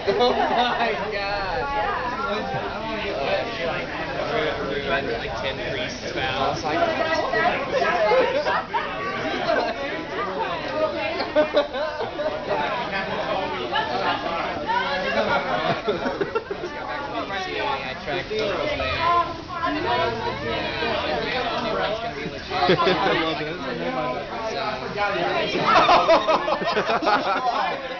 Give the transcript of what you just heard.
Oh my god. Like 10 priests vows. I tracked photos there. Everyone's gonna be legit. I love it.